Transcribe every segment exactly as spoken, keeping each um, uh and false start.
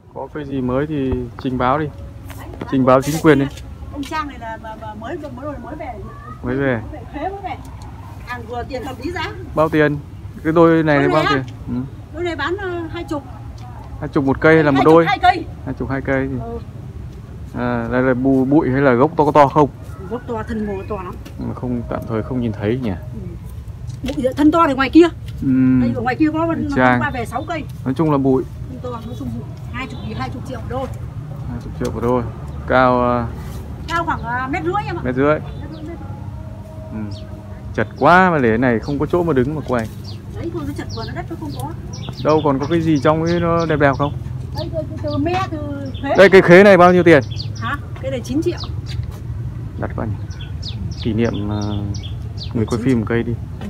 Có cái gì mới thì trình báo đi. Trình báo chính quyền đi. Ông Trang này là mới mới mới mới về. Mới về. Khế mới về. Hàng vừa tiền hợp lý giá. Bao tiền? Cái đôi này Đôi bao này tiền? Ừ. Đôi này bán hai chục. Hai chục một cây hay là một đôi? Hai cây. Hai chục hai cây. Ừ. À, đây là bù bụi hay là gốc to to không? Gốc to, thân mồ to lắm. Mà không, tạm thời không nhìn thấy nhỉ. Ừ. Bụi thân to thì ngoài kia. Ừ. Đây ở ngoài kia có nó qua về sáu cây. Nói chung là bụi. Thân to, nói chung bụi. hai mươi hai mươi triệu một đôi. hai mươi triệu một đôi. Cao cao khoảng mét rưỡi em ạ. Mét rưỡi. Ừ. Chật quá mà để cái này không có chỗ mà đứng mà quay. Đấy thôi, nó chật vừa nó đất nó không có. Đâu còn có cái gì trong ấy nó đẹp đẹp không? Đây, từ, từ me từ khế. Đây cái khế này bao nhiêu tiền? Hả? Cái này chín triệu. Đặt bao nhiêu? Kỷ niệm uh, người quay phim một cây đi. Ừ.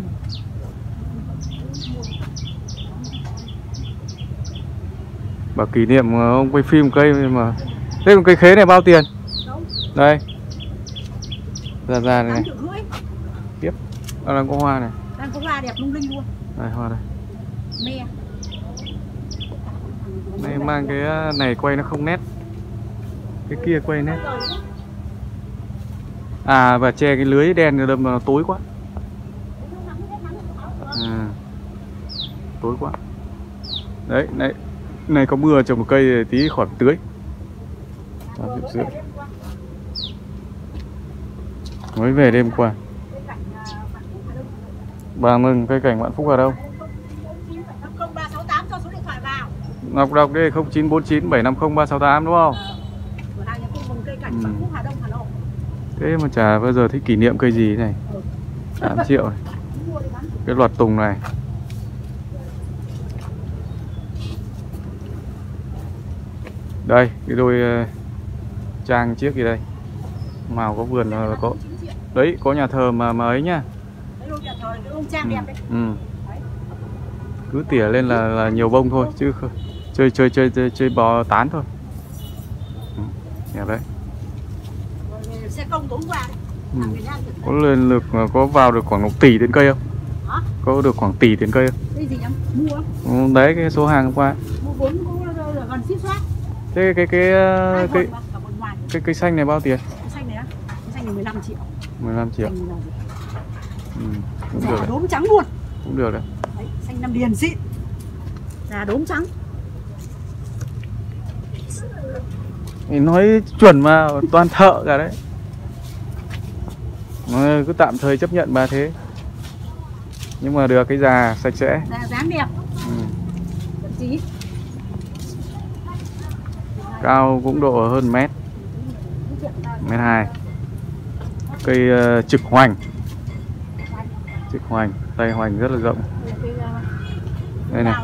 Bảo kỷ niệm uh, ông quay phim một cây mà. Thế còn cây khế này bao tiền? Đâu? Đây. Ra ra này. Tiếp. Ở đang có hoa này. Đang có hoa đẹp lung linh luôn. Đây hoa đây. Me. Này mang cái này quay nó không nét. Cái kia quay nét. À và che cái lưới đen đâm mà nó tối quá. À, tối quá. Đấy, này này có mưa trồng một cây tí khỏi tưới. Mới về đêm qua. Bà mừng cây cảnh Vạn Phúc ở đâu? Ngọc đọc đi không chín bốn chín bảy năm không ba sáu tám đúng không? Ừ. Thế mà chả bao giờ thấy kỷ niệm cây gì này. tám triệu này. Cái loạt tùng này. Đây, cái đôi uh, trang chiếc gì đây. Màu có vườn là có. Đấy, có nhà thờ mà mà ấy nhá. Ừ. Ừ. Cứ tỉa lên là, là nhiều bông thôi chứ không. Chơi chơi chơi chơi, chơi bò tán thôi. Ừ. Đấy. Xe công tốn qua. Ừ. Có lên lực có vào được khoảng một tỷ tiền cây không? Hả? Có được khoảng tỷ tiền cây không? Cái gì nhá? Mua. Ừ, đấy cái số hàng hôm qua. Mua vốn cũng là gần ship soát. Thế cái cái cái cái, cái cây xanh này bao tiền? Cây xanh này á? Cây xanh này mười lăm triệu. mười lăm triệu. Ừ, cũng Giả được. đốm trắng luôn. Cũng được đấy. Đấy, xanh Nam Điền xịn. Giả đốm trắng. Nói chuẩn mà toàn thợ cả đấy. Nó cứ tạm thời chấp nhận bà thế. Nhưng mà được cái già sạch sẽ. Già dáng đẹp. Ừ. Thậm chí. Cao cũng độ hơn mét. Mét hai. Cây uh, trực hoành. Trực hoành, tay hoành rất là rộng. Đây này.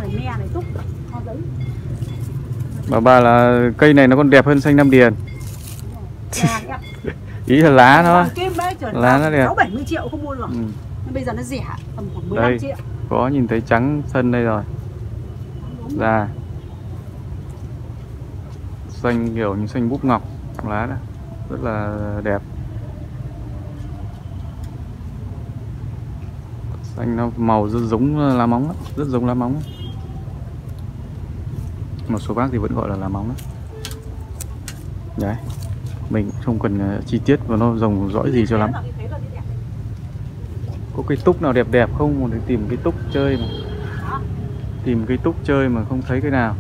Bà bà là cây này nó còn đẹp hơn xanh Nam Điền. Ý là lá nó. Lá nó đẹp. sáu bảy mươi triệu không mua được. Ừ. Nhưng bây giờ nó rẻ tầm khoảng mười lăm đây, triệu. Có nhìn thấy trắng sân đây rồi. Ra. Xanh kiểu như xanh búp ngọc, lá đó. Rất là đẹp. Xanh nó màu rất giống lá móng đó. Rất giống lá móng đó. Một số bác thì vẫn gọi là lá móng đó. Đấy. Mình không cần chi tiết và nó rồng rõi gì cho lắm. Có cây túc nào đẹp đẹp không? Muốn tìm cái túc chơi mà. Tìm cái túc chơi mà không thấy cái nào.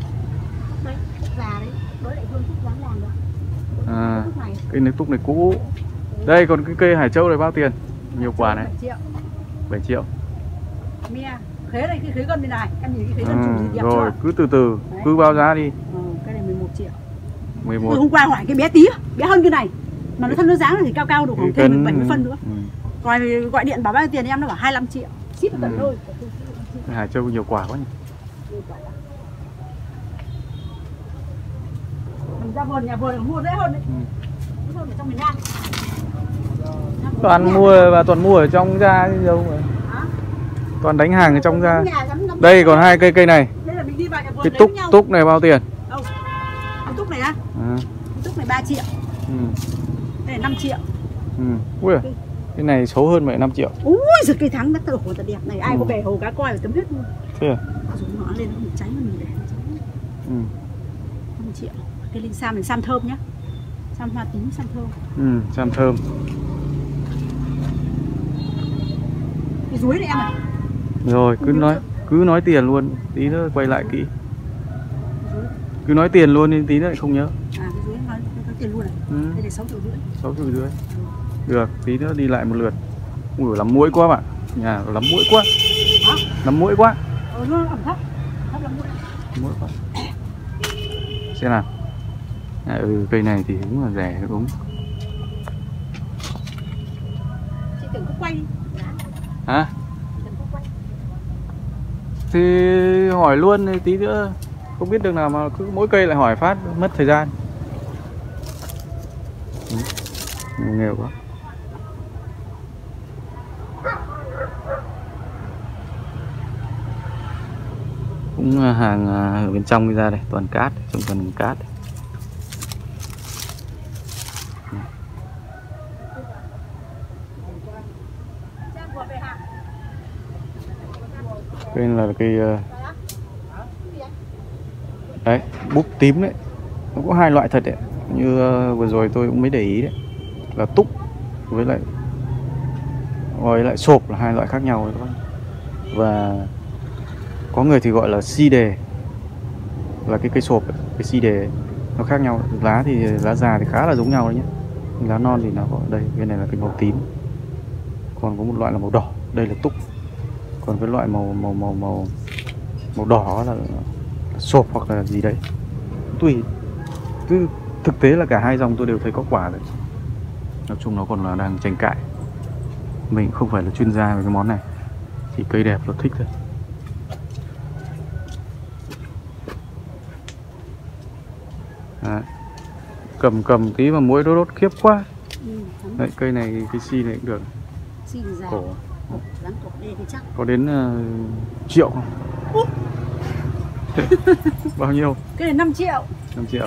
À, cây nước túc này cũ. Đây còn cái cây Hải Châu này bao tiền? Nhiều quả này. bảy triệu. Mia, khế này, cái khế gần bên này. Em nhìn cái khế gần à, chủ gì đẹp rồi, chưa? cứ từ từ, đấy. Cứ báo giá đi. Ừ, cái này mười một triệu. mười một. Từ hôm qua hỏi cái bé tí, bé hơn cái này. Mà nó thân nó dáng thì cao cao đủ khoảng thêm bảy mươi phân nữa. Ừ. Rồi gọi điện bảo bao nhiêu tiền em nó bảo hai mươi lăm triệu. Ship ừ. tận nơi. Hải Châu nhiều quả quá nhỉ. Mình ra vườn, nhà vườn mua dễ hơn đấy. Ừ. Dễ hơn ở trong miền Nam. Toàn mua và toàn mua ở trong ra chứ đâu mà. Hả? Toàn đánh hàng ở trong ra. Đây còn hai cây cây này. Đây là mình đi vào nhà vườn. Cái túc túc này bao tiền? Đâu? Cái túc này á? À. Cái túc này ba triệu. Ừ. Đây là năm triệu. Ừ. Ui, cái, cái này xấu hơn vậy năm triệu. Ui giời, cây thắng đất tờ hồ thật đẹp này, ai ừ. có bể hồ cá coi là tấm hết luôn. Thế à? Dùng nó lên nó bị cháy mà mình để nó cháy. Ừ. triệu. Cây linh sam thì sam thơm nhá. Sam hoa tím, sam thơm. Ừ, sam thơm. Cái rúi này em à? Rồi, cứ nói cứ nói tiền luôn, tí nữa quay lại kỹ. Cứ nói tiền luôn nên tí nữa lại không nhớ. À, cái rúi nói, nói tiền luôn này. Ừ. Đây là sáu triệu rưỡi. sáu triệu rưỡi. Được, tí nữa đi lại một lượt. Ui, lắm muỗi quá bạn. Nhà lắm muỗi quá. Hả? Lắm muỗi quá. Ờ, nó ẩm thấp. Thấp lắm muỗi. Muỗi quá. Xem nào. À, ừ, cây này thì đúng là rẻ đúng. Chị tưởng có quay. Hả? Thì hỏi luôn thì tí nữa không biết được nào mà cứ mỗi cây lại hỏi phát mất thời gian. Ừ. Nhiều quá. Cũng hàng ở bên trong đi ra đây, toàn cát, trong toàn cát. Đây là cây đấy, búp tím đấy. Nó có hai loại thật đấy. Như vừa rồi tôi cũng mới để ý đấy. Là túc với lại với lại sộp là hai loại khác nhau đấy các bạn. Và có người thì gọi là si đề, là cái cây sộp ấy, cái si đề ấy, nó khác nhau. Lá thì lá già thì khá là giống nhau đấy nhé. Lá non thì nó có đây, cái này là cái màu tím. Còn có một loại là màu đỏ, đây là túc. Còn cái loại màu màu màu màu màu đỏ là sộp hoặc là gì đấy. Tùy. Chứ thực tế là cả hai dòng tôi đều thấy có quả rồi. Nói chung nó còn là đang tranh cãi. Mình không phải là chuyên gia về cái món này. Chỉ cây đẹp là thích thôi. Đấy. Cầm cầm tí mà muỗi đốt đốt khiếp quá. Ừ, đấy, cây này cái si này cũng được. Si già. Cổ. Rắn cổ đây thì chắc. Có đến uh, triệu không? Uh. Bao nhiêu? Cái này năm triệu. năm triệu.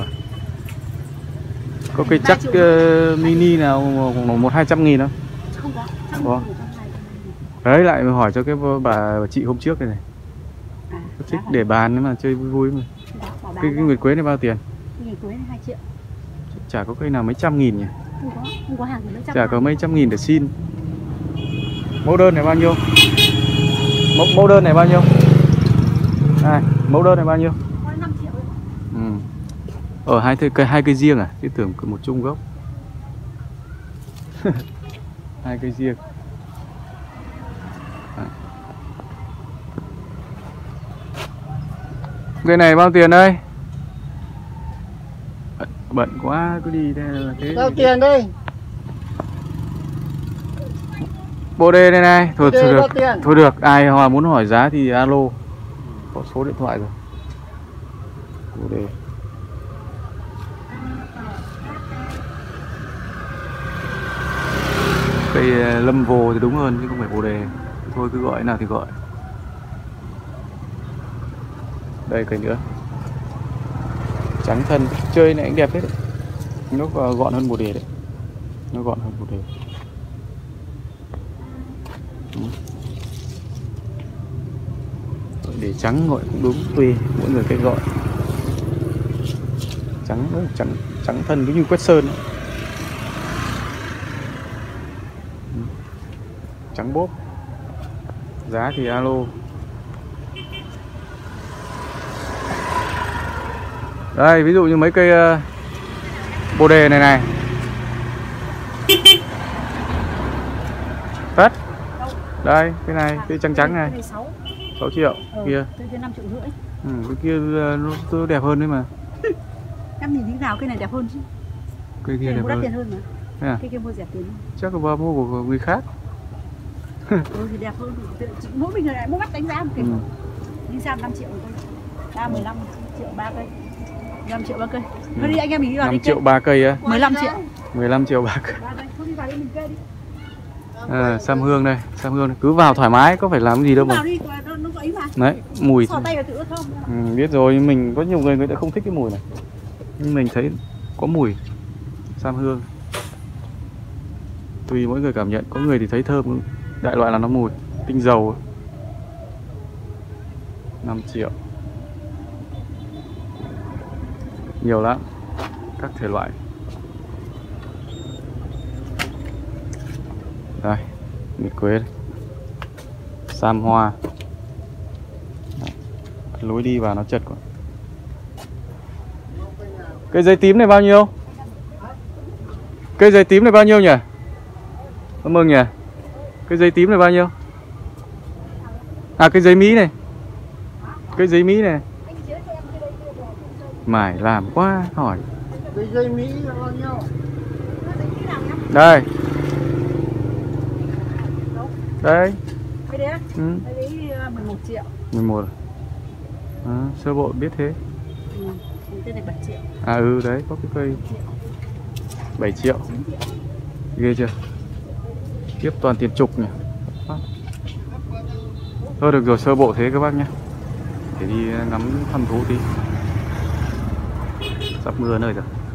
Có cây chắc uh, mini nào một hai trăm nghìn không? Không có. Không có. Đấy lại hỏi cho cái bà, bà chị hôm trước này này. À, thích để bàn nếu mà chơi vui vui mà. Cái, cái nguyệt quế này bao tiền? Nguyệt quế này hai triệu. Chả có cây nào mấy trăm nghìn nhỉ? Không có, không có hàng thì mấy trăm. Chả có mấy trăm nghìn để xin. Mẫu đơn này bao nhiêu? Mẫu, mẫu đơn này bao nhiêu? À, mẫu đơn này bao nhiêu? năm triệu. Ừ. Ở hai cây hai cây riêng à? Chứ tưởng một chung gốc. Hai cây riêng. À. Cây này bao tiền đây? Bận, bận quá cứ đi đây là thế. Bao tiền đây? Bồ đề này này, thôi, Bồ đề thôi được, bao tiền? thôi được, ai mà muốn hỏi giá thì alo, có số điện thoại rồi. Bồ đề. Cây lâm vồ thì đúng hơn chứ không phải bồ đề. Thôi cứ gọi nào thì gọi. Đây cây nữa. Trắng thân, chơi này cũng đẹp hết đấy. Nó gọn hơn bồ đề đấy. Nó gọn hơn bồ đề. Để trắng gọi cũng đúng, tùy mỗi người cách gọi. Trắng trắng trắng thân cứ như quét sơn ấy. Trắng bốp. Giá thì alo. Đây ví dụ như mấy cây uh, bồ đề này này. Tất. Đây cái này cái trắng trắng này. sáu triệu. Ừ, kia. Cái năm triệu rưỡi. Ừ, cái kia nó đẹp hơn đấy mà. Em nhìn thế nào cây này đẹp hơn chứ? Cây kia đẹp hơn. tiền hơn mà. À? Cây kia mua rẻ tiền. Chắc là mua của người khác. Ừ thì đẹp hơn. Mỗi mình người lại mỗi mắt đánh giá một cây. Ừ. Đi sang năm triệu thôi. Ra mười lăm triệu ba cây. mười lăm triệu ba cây. Ừ. Thôi đi anh em mình đi vào đi. năm triệu ba cây á. mười lăm triệu. mười lăm triệu ba cây. À, sam hương đây, sam hương này. Cứ vào thoải mái, có phải làm gì đâu mà. Đi, nó, nó có ý mà. Đấy, mùi. Sò tay vào tự thơm. Ừ, biết rồi, mình có nhiều người người ta không thích cái mùi này. Nhưng mình thấy có mùi sam hương. Tùy mỗi người cảm nhận, có người thì thấy thơm, đại loại là nó mùi tinh dầu. năm triệu. Nhiều lắm, các thể loại. Đây, nguyệt quế đây. Sam hoa. Đấy. Lối đi vào nó chật quá. Cây giấy tím này bao nhiêu? Cây giấy tím này bao nhiêu nhỉ? Cảm ơn nhỉ. Cây giấy tím này bao nhiêu? À, cây giấy Mỹ này. Cây giấy Mỹ này. Mải làm quá, hỏi. Cây giấy Mỹ là bao nhiêu? Đây. Đây. Cái đấy á? Ừ. Cái đấy mười một triệu. mười một. À, sơ bộ biết thế. Ừ, cái này bảy triệu. À ừ đấy, có cái cây bảy triệu. Ghê chưa? Tiếp toàn tiền trục nhỉ. Thôi được rồi, sơ bộ thế các bác nhé. Để đi ngắm thăm thú tí. Sắp mưa nơi rồi.